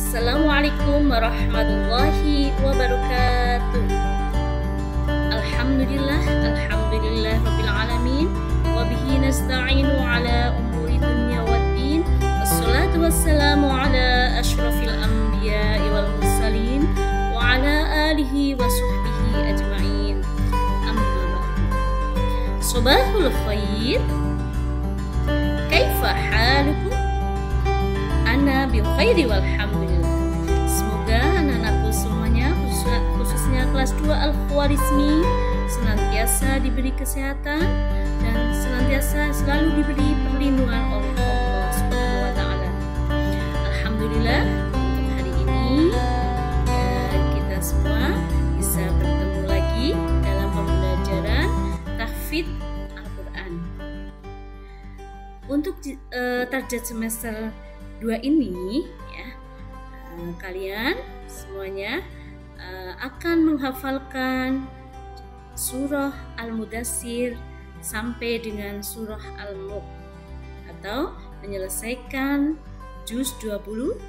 Assalamualaikum warahmatullahi wabarakatuh. Alhamdulillah rabbil alamin, wa bihi nasta'inu ala umuri dunya waddin. Wassalatu wassalamu ala asyrafil anbiya'i wal mursalin wa ala alihi wa sahbihi ajma'in. Amma ba'du. Sabahul khair. Kaifa halukum? Ana bi khairi walhamdulillah. Semoga anak-anakku semuanya, khususnya kelas 2 Al-Khwarizmi, senantiasa diberi kesehatan dan senantiasa selalu diberi perlindungan oleh Allah Subhanahu wa taala. Alhamdulillah, untuk hari ini kita semua bisa bertemu lagi dalam pembelajaran tahfidz Al-Qur'an. Untuk target semester 2 ini ya, kalian semuanya akan menghafalkan surah Al-Mudaththir sampai dengan surah Al-Mulk atau menyelesaikan juz 29,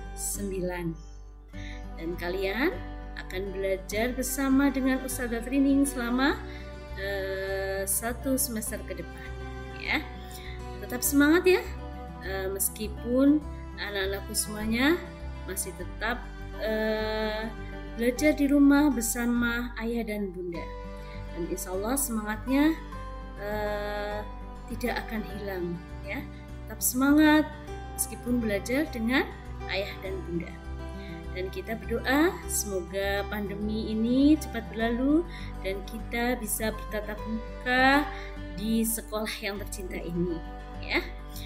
dan kalian akan belajar bersama dengan Ustazah Trining selama 1 semester ke depan ya. Tetap semangat ya, meskipun anak-anakku semuanya masih tetap belajar di rumah bersama ayah dan bunda, dan insya Allah semangatnya tidak akan hilang ya. Tetap semangat meskipun belajar dengan ayah dan bunda, dan kita berdoa semoga pandemi ini cepat berlalu dan kita bisa bertatap muka di sekolah yang tercinta ini ya.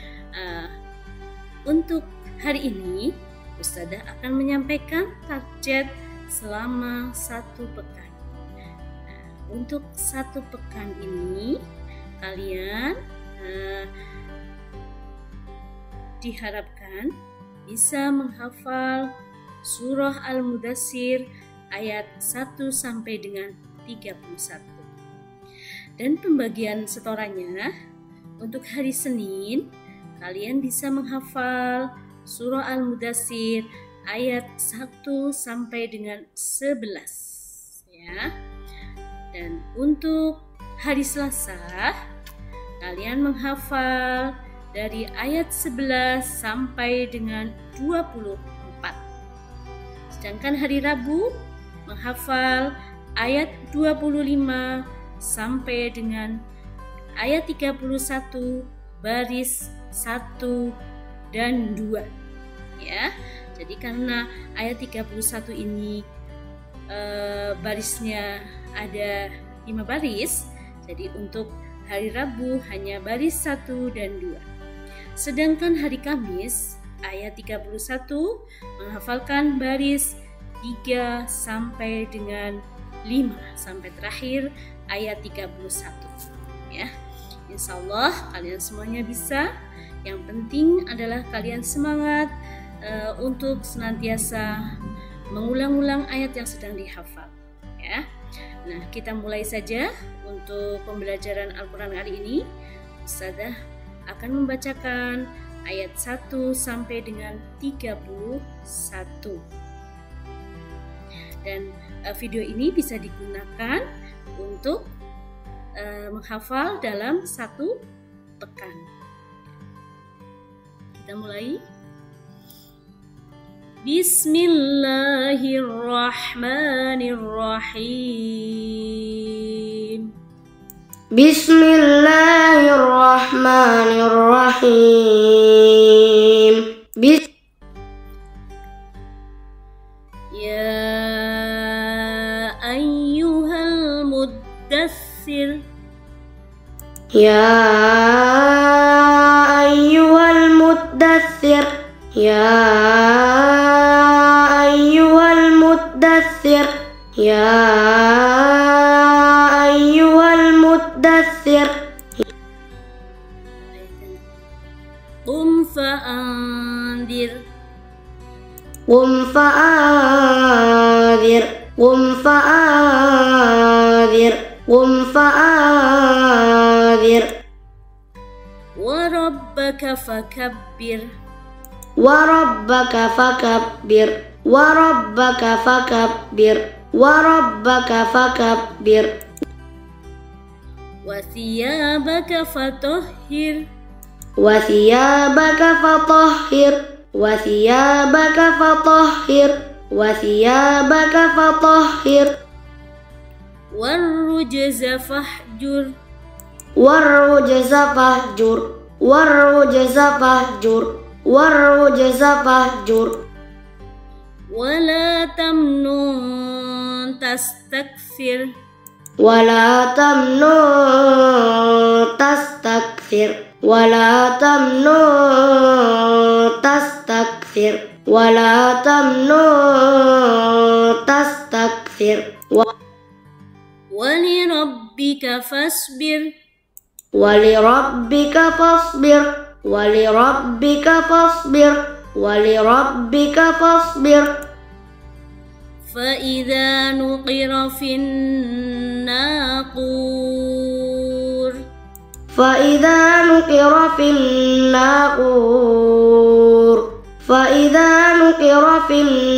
Untuk hari ini, Ustazah akan menyampaikan target selama 1 pekan. Nah, untuk 1 pekan ini, kalian diharapkan bisa menghafal surah Al-Mudaththir ayat 1 sampai dengan 31. Dan pembagian setorannya, untuk hari Senin, kalian bisa menghafal surah Al-Mudaththir ayat 1 sampai dengan 11 ya. Dan untuk hari Selasa, kalian menghafal dari ayat 11 sampai dengan 24. Sedangkan hari Rabu menghafal ayat 25 sampai dengan ayat 31 baris 1 dan 2 ya. Jadi karena ayat 31 ini barisnya ada 5 baris, jadi untuk hari Rabu hanya baris 1 dan 2. Sedangkan hari Kamis ayat 31 menghafalkan baris 3 sampai dengan 5 sampai terakhir ayat 31 ya. Insya Allah kalian semuanya bisa. Yang penting adalah kalian semangat untuk senantiasa mengulang-ulang ayat yang sedang dihafal ya. Nah, kita mulai saja untuk pembelajaran Al-Quran hari ini. Ustazah akan membacakan ayat 1 sampai dengan 31. Dan video ini bisa digunakan untuk menghafal dalam 1 pekan. Kita mulai. Bismillahirrahmanirrahim. Bismillahirrahmanirrahim. Ya ayyuhal muddaththir. Ya ayyuhal muddaththir. Ya ayyuhal muddaththir. Ya ayyuhal muddaththir. Qum fa'andir. Qum fa'andir. Qum fa'andir. Qum fa'andir. Wa rabbaka fakabbir. Wa rabbaka fakabbir. وربك فكبر وربك فكبر وثيابك فطهر وثيابك فطهر وثيابك فطهر وثيابك فطهر والرجز فاهجر والرجز فاهجر والرجز فاهجر والرجز فاهجر ولا تمنن تستكثر ولا تمنن تستكثر ولا تمنن تستكثر ولا تمنن تستكثر ولربك فاصبر ولربك فاصبر ولربك فاصبر ولربك فاصبر فإذا نقر في الناقور فإذا نقر في الناقور فإذا نقر في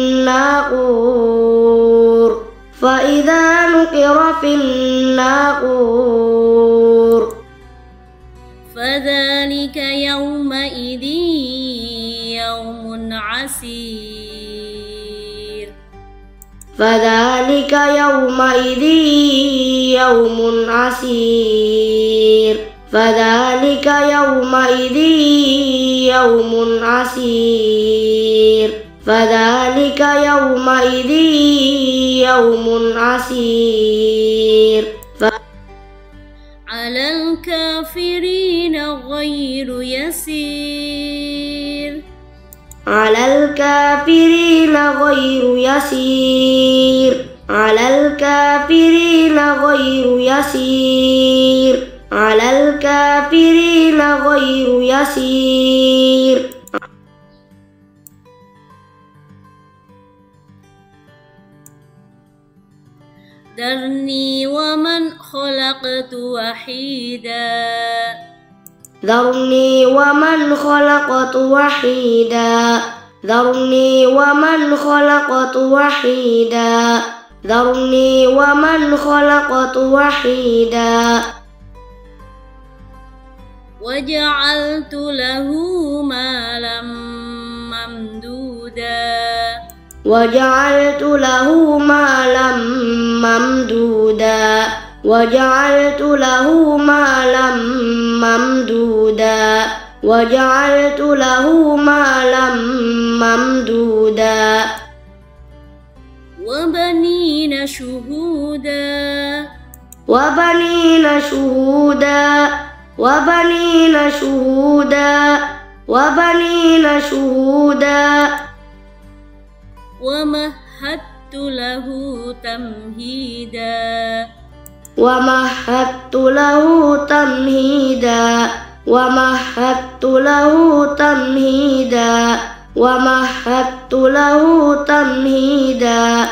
الناقور فإذا نقر في الناقور فذلك يومئذ يوم عسير فذلك يومئذ يوم عسير فذلك يومئذ يوم عسير فذلك يومئذ يوم عسير على الكافرين غير يسير على الكافرين غير يسير على الكافرين غير يسير على الكافرين غير يسير ذرني ومن خلقت وحيدا ذرني ومن خلقت وحيدا ذرني ومن خلقت وحيدا ذرني ومن خلقت وحيدا وجعلت له مالا ممدودا وجعلت له مالا ممدودا وجعلت له مالا ممدودا وجعلت له مالا ممدودا وبنين شهودا وبنين شهودا وبنين شهودا وبنين شهودا ومهدت له تمهيدا ومهدت له تمهيدا ومهدت له تمهيدا ومهدت له تمهيدا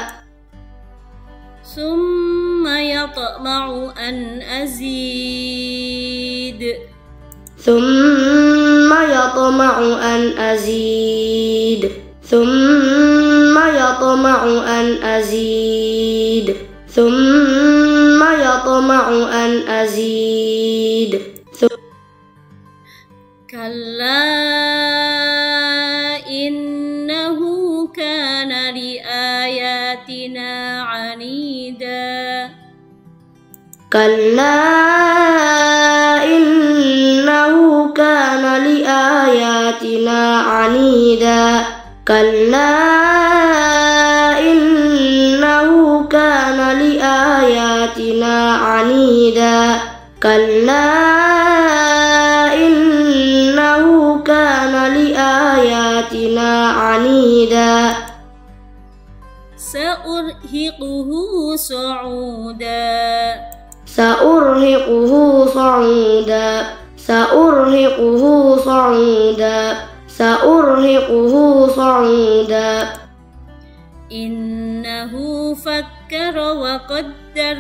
ثم يطمع أن أزيد ثم يطمع أن أزيد ثم يطمع أن أزيد ثم يطمع أن أزيد كلا إنه كان لآياتنا عنيدا كلا إنه كان لآياتنا عنيدا كلا إنه كان لآياتنا عنيدا كلا إنه كان لآياتنا عنيدا سأرهقه صعودا سأرهقه صعودا سأرهقه صعودا سأرهقه صعودا إنه فكر وقدر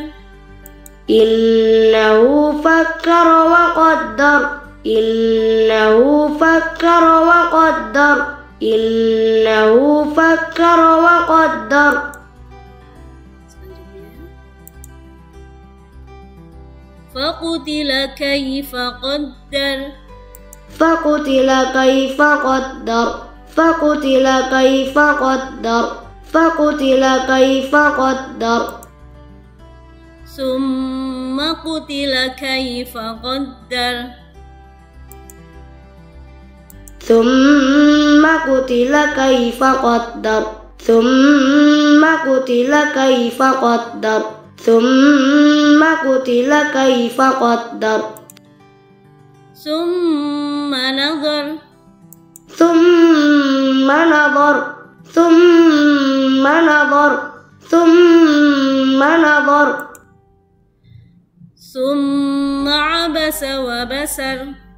إنه فكر وقدر إنه فكر وقدر إنه فكر وقدر قدر Selanjutnya, فقتل كيف قدر. فقتل كيف قدر فقتل كيف قدر فقتل كيف قدر ثم قتل كيف قدر. ثم قتل كيف قدر ثم قتل كيف قدر ثم قتل كيف قدر ثم نظر. ثم نظر ثم نظر ثم نظر ثم عبس وبسر.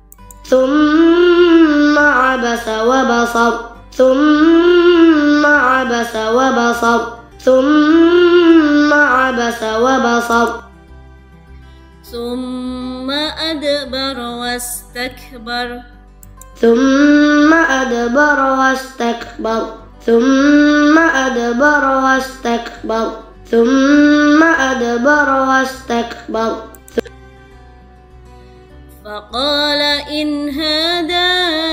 ثم عبس وبصر ثم عبس وبصر ثم عبس وبصر ثم أدبر واستكبر. ثم أدبر واستكبر ثم أدبر واستكبر ثم أدبر واستكبر فقال إن هذا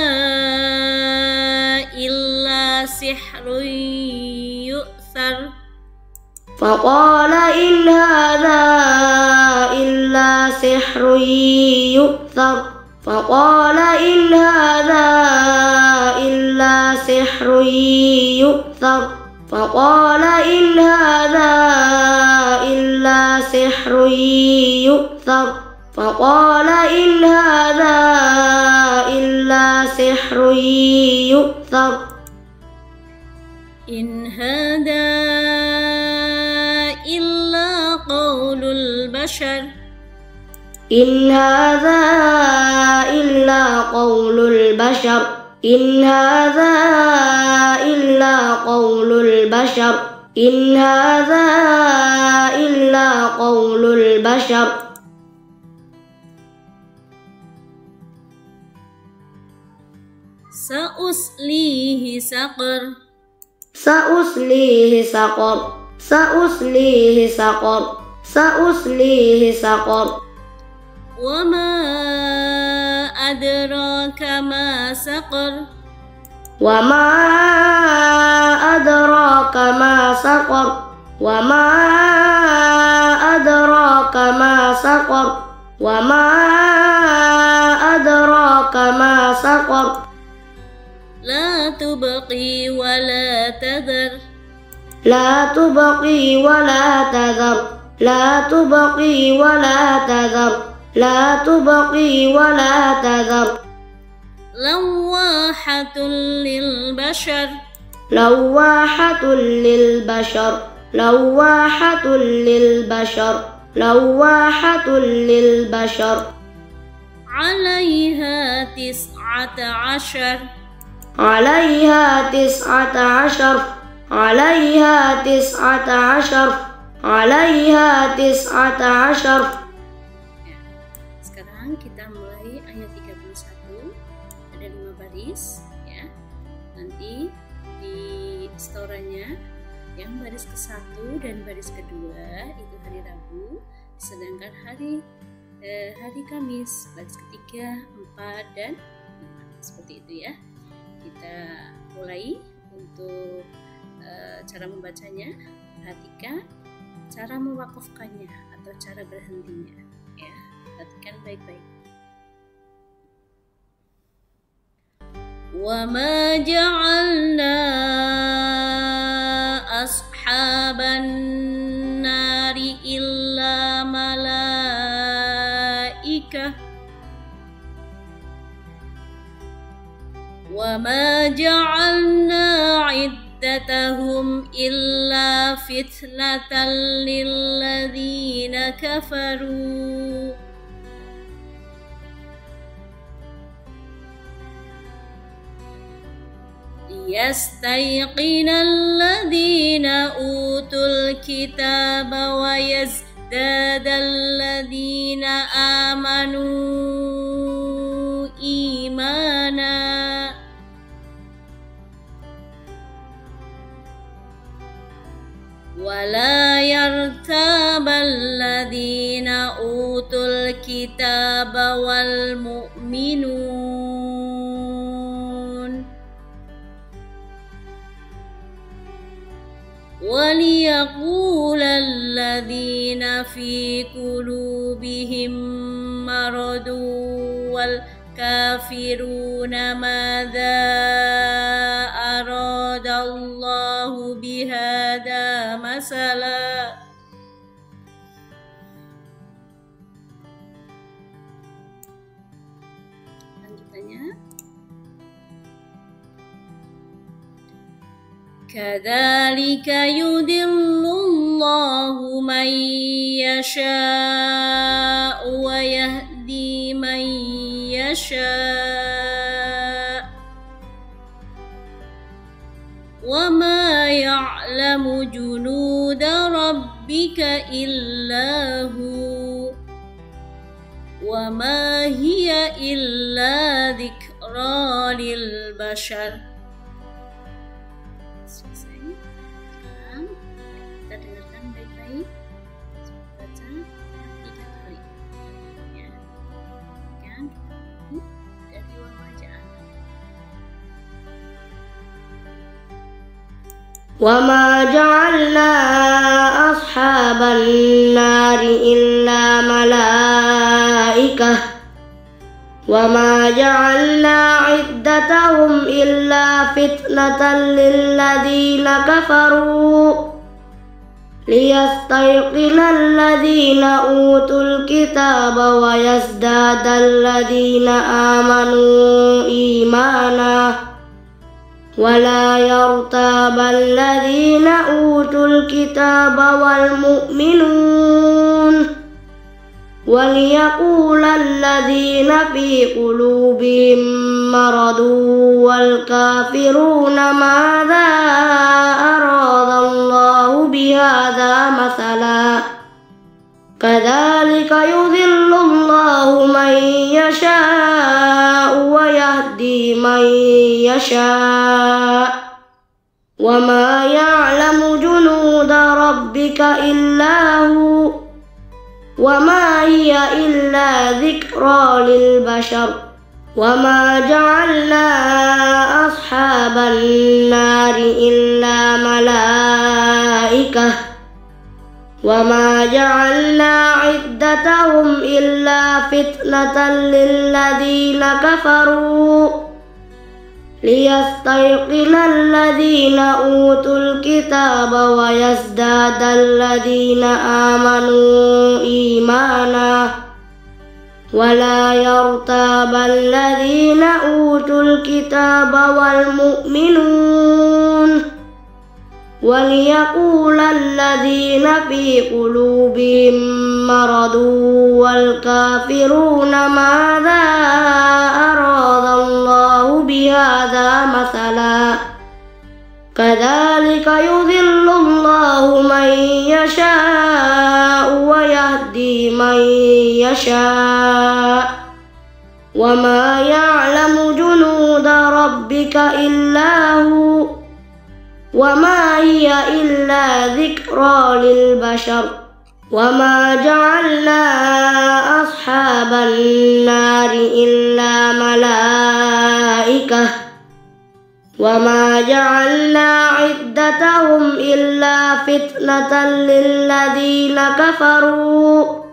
إلا سحر يؤثر. فقال إن هذا إلا سحر يؤثر فقال إن هذا إلا سحر يؤثر فقال إن هذا إلا سحر يؤثر فقال إن هذا إلا سحر يؤثر إن هذا إلا قول البشر. إن هذا إلا قول البشر إن هذا إلا قول البشر إن هذا إلا قول البشر سأصليه سقر. سأصليه سقر سأصليه سقر سأصليه سقر وما أدراك ما سقر. وما أدراك ما سقر وما أدراك ما سقر وما أدراك ما سقر لا تبقي ولا تذر. لا تبقي ولا تذر لا تبقي ولا تذر لا تبقي ولا تذر لواحة للبشر. لواحة للبشر لواحة للبشر لواحة للبشر عليها 19. عليها 19 عليها 19 عليها 19 Sekarang kita mulai ayat 31, ada 5 baris ya. Nanti di storanya yang baris ke-1 dan baris kedua itu hari Rabu, sedangkan hari Kamis baris ketiga, 4 dan 5. Seperti itu ya. Kita mulai untuk cara membacanya. Perhatikan cara mewakafkannya atau cara berhentinya ya. Perhatikan baik-baik. Wa ma ja'alna ashaban nari illa malaikah wa ma ja'alna iddatahum illa fitnatan lilladzina kafaru liyastayqina alladzina utul kitaba wa yazdada alladzina amanu imana. ولا يرتاب الذين أوتوا الكتاب والمؤمنون وليقول الذين في قلوبهم مرض والكافرون ماذا أراد الله بهذا مثلا كذلك يضل الله من يشاء ويهدي من يشاء وما يعلم جنود ربك إلا هو وما هي إلا ذكرى للبشر. Sekarang kita dengarkan baik-baik. Baca 3 kali. Ya. Kan dari bacaan. وما جعلنا أصحاب النار إلا ملائكة وما جعلنا عدتهم إلا فتنة للذين كفروا ليستيقن الذين أوتوا الكتاب ويزداد الذين آمنوا إيمانا ولا يرتاب الذين أوتوا الكتاب والمؤمنون وليقول الذين في قلوبهم مرض والكافرون ماذا أراد الله بهذا مثلا كذلك يضل الله من يشاء ويهدي من يشاء وما يعلم جنود ربك إلا هو وما هي إلا ذكرى للبشر وما جعلنا أصحاب النار إلا ملائكة وما جعلنا عدتهم إلا فتنة للذين كفروا ليستيقن الذين أوتوا الكتاب ويزداد الذين آمنوا إيمانا ولا يرتاب الذين أوتوا الكتاب والمؤمنون وليقول الذين في قلوبهم مرض والكافرون ماذا أراد الله بهذا مثلا كذلك يضل الله من يشاء ويهدي من يشاء وما يعلم جنود ربك إلا هو وما هي إلا ذكرى للبشر وما جعلنا أصحاب النار إلا ملائكة وما جعلنا عدتهم إلا فتنة للذين كفروا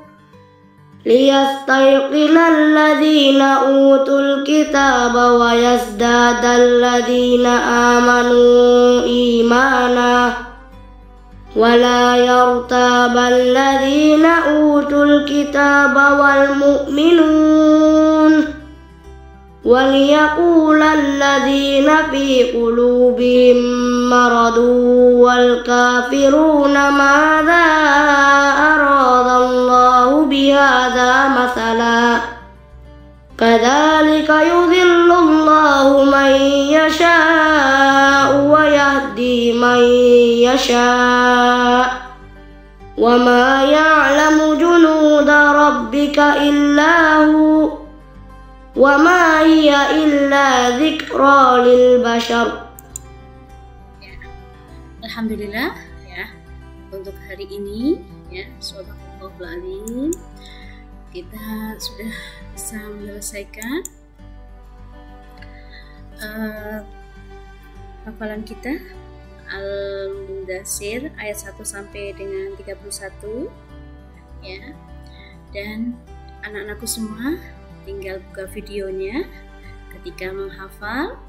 ليستيقن الذين أوتوا الكتاب ويزداد الذين آمنوا إيمانا ولا يرتاب الذين أوتوا الكتاب والمؤمنون وليقول الذين في قلوبهم مرض والكافرون ماذا أراد الله بهذا مثلا كذلك يضل الله من يشاء ويهدي من يشاء وما يعلم جنود ربك إلا هو وما هي إلا ذكرى للبشر. Alhamdulillah ya. untuk hari ini ya, Shadaqallahul Adzim, kita sudah bisa menyelesaikan hafalan kita Al-Mudaththir ayat 1 sampai dengan 31 ya. Dan anak-anakku semua tinggal buka videonya ketika menghafal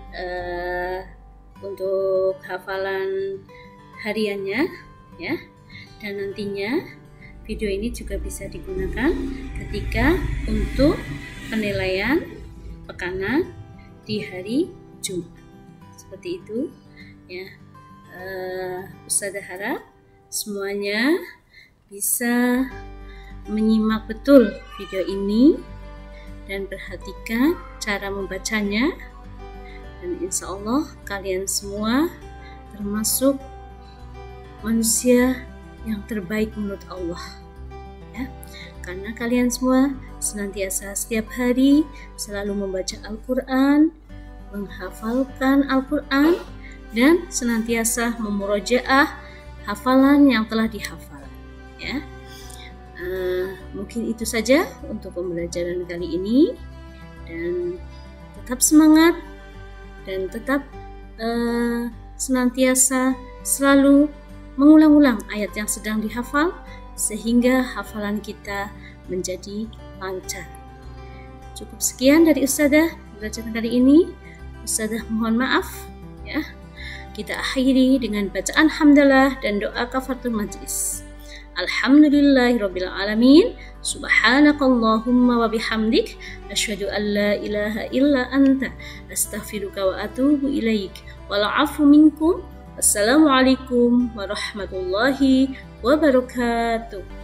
untuk hafalan hariannya ya. Dan nantinya video ini juga bisa digunakan ketika untuk penilaian pekanan di hari Jumat. Seperti itu ya. Ustazah harap semuanya bisa menyimak betul video ini dan perhatikan cara membacanya, dan insya Allah kalian semua termasuk manusia yang terbaik menurut Allah ya, karena kalian semua senantiasa setiap hari selalu membaca Al-Quran, menghafalkan Al-Quran, dan senantiasa memurojaah hafalan yang telah dihafal ya. Mungkin itu saja untuk pembelajaran kali ini, dan tetap semangat dan tetap senantiasa selalu mengulang-ulang ayat yang sedang dihafal sehingga hafalan kita menjadi lancar. Cukup sekian dari Ustazah belajar kali ini. Ustazah mohon maaf ya. Kita akhiri dengan bacaan hamdalah dan doa kafaratul majlis. Alhamdulillahirabbil alamin. Subhanakallahumma wa bihamdik asyhadu an la ilaha illa anta astaghfiruka wa atubu ilaik. Wal 'afwu minkum. Wassalamualaikum warahmatullahi wabarakatuh.